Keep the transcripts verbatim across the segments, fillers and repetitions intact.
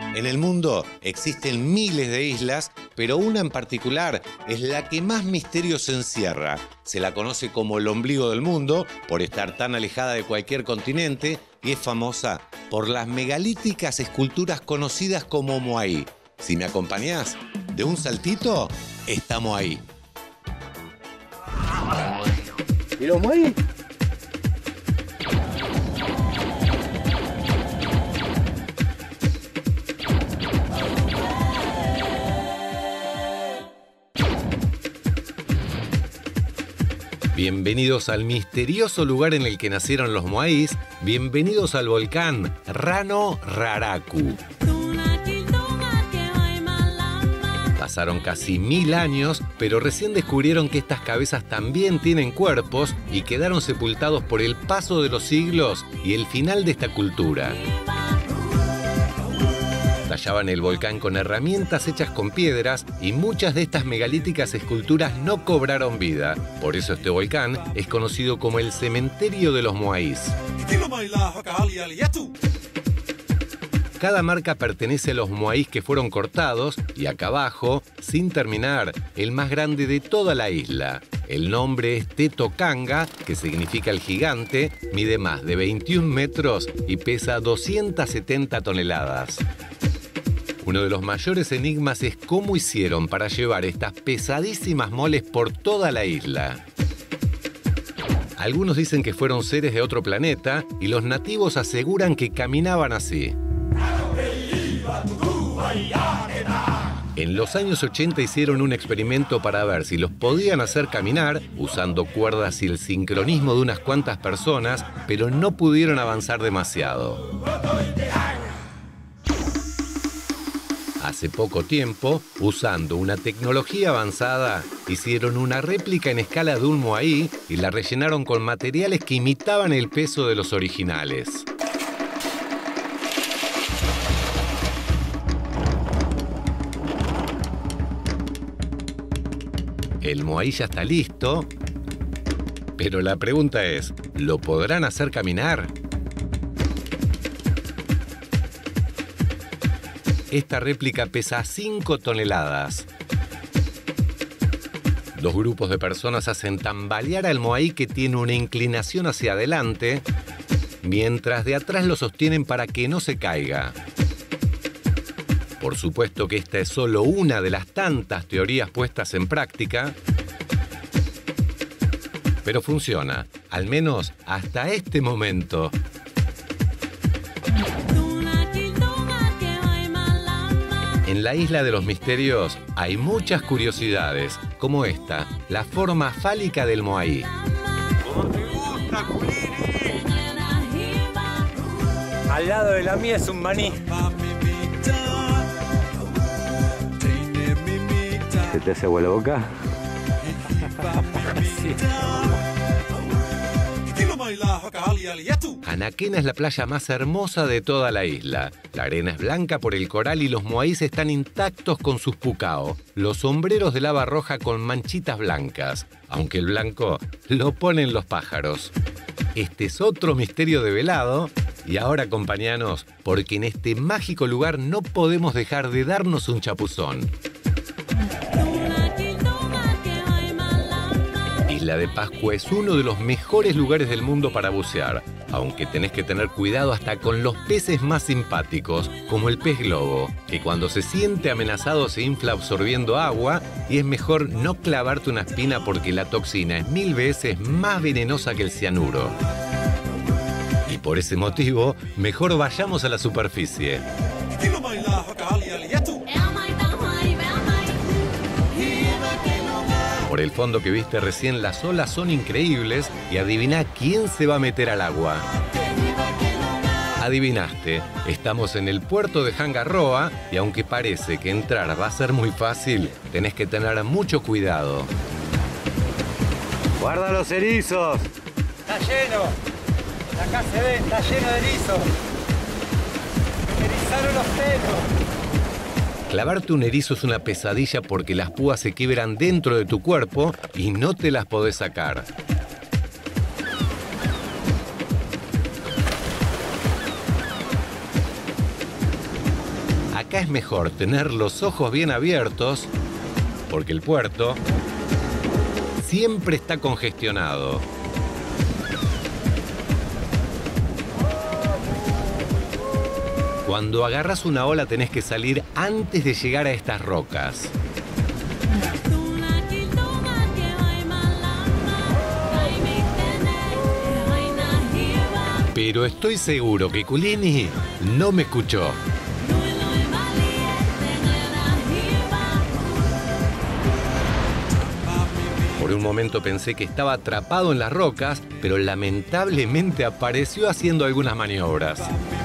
En el mundo existen miles de islas, pero una en particular es la que más misterios encierra. Se la conoce como el ombligo del mundo por estar tan alejada de cualquier continente y es famosa por las megalíticas esculturas conocidas como Moai. Si me acompañás, de un saltito, estamos ahí. ¿Y los Moai? Bienvenidos al misterioso lugar en el que nacieron los Moais. Bienvenidos al volcán Rano Raraku. Pasaron casi mil años, pero recién descubrieron que estas cabezas también tienen cuerpos y quedaron sepultados por el paso de los siglos y el final de esta cultura. Tallaban el volcán con herramientas hechas con piedras y muchas de estas megalíticas esculturas no cobraron vida. Por eso este volcán es conocido como el cementerio de los Moais. Cada marca pertenece a los Moais que fueron cortados y acá abajo, sin terminar, el más grande de toda la isla. El nombre es Teto Kanga, que significa el gigante, mide más de veintiún metros y pesa doscientas setenta toneladas. Uno de los mayores enigmas es cómo hicieron para llevar estas pesadísimas moles por toda la isla. Algunos dicen que fueron seres de otro planeta y los nativos aseguran que caminaban así. En los años ochenta hicieron un experimento para ver si los podían hacer caminar usando cuerdas y el sincronismo de unas cuantas personas, pero no pudieron avanzar demasiado. Hace poco tiempo, usando una tecnología avanzada, hicieron una réplica en escala de un Moai y la rellenaron con materiales que imitaban el peso de los originales. El Moai ya está listo, pero la pregunta es, ¿lo podrán hacer caminar? Esta réplica pesa cinco toneladas. Dos grupos de personas hacen tambalear al Moai, que tiene una inclinación hacia adelante, mientras de atrás lo sostienen para que no se caiga. Por supuesto que esta es solo una de las tantas teorías puestas en práctica, pero funciona, al menos hasta este momento. En la Isla de los Misterios hay muchas curiosidades, como esta, la forma fálica del Moai. ¡Cómo te gusta, Culini! Al lado de la mía es un maní. ¿Se te hace agua la boca? Sí. Anaquena es la playa más hermosa de toda la isla. La arena es blanca por el coral y los Moais están intactos con sus pucao, los sombreros de lava roja con manchitas blancas, aunque el blanco lo ponen los pájaros. Este es otro misterio develado y ahora acompáñanos, porque en este mágico lugar no podemos dejar de darnos un chapuzón. Isla de Pascua es uno de los mejores lugares del mundo para bucear, aunque tenés que tener cuidado hasta con los peces más simpáticos, como el pez globo, que cuando se siente amenazado se infla absorbiendo agua y es mejor no clavarte una espina porque la toxina es mil veces más venenosa que el cianuro. Y por ese motivo, mejor vayamos a la superficie. Por el fondo que viste recién, las olas son increíbles y adivina quién se va a meter al agua. Adivinaste, estamos en el puerto de Hangaroa y aunque parece que entrar va a ser muy fácil, tenés que tener mucho cuidado. ¡Guarda los erizos! ¡Está lleno! Acá se ve, está lleno de erizos. Me erizaron los pelos. Clavarte un erizo es una pesadilla porque las púas se quiebran dentro de tu cuerpo y no te las podés sacar. acá es mejor tener los ojos bien abiertos porque el puerto siempre está congestionado. Cuando agarras una ola tenés que salir antes de llegar a estas rocas. Pero estoy seguro que Culini no me escuchó. Por un momento pensé que estaba atrapado en las rocas, pero lamentablemente apareció haciendo algunas maniobras.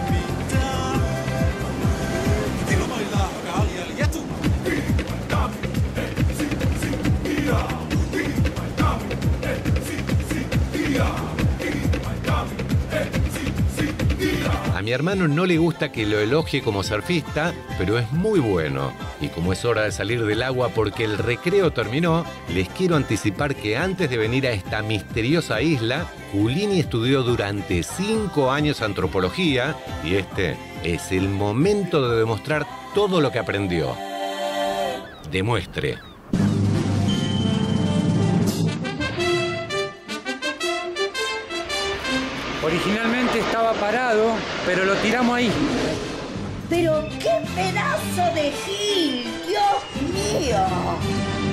A mi hermano no le gusta que lo elogie como surfista, pero es muy bueno. Y como es hora de salir del agua porque el recreo terminó, les quiero anticipar que antes de venir a esta misteriosa isla, Culini estudió durante cinco años antropología y este es el momento de demostrar todo lo que aprendió. Demuestre. Originalmente estaba parado, pero lo tiramos ahí. ¡Pero qué pedazo de gil! ¡Dios mío!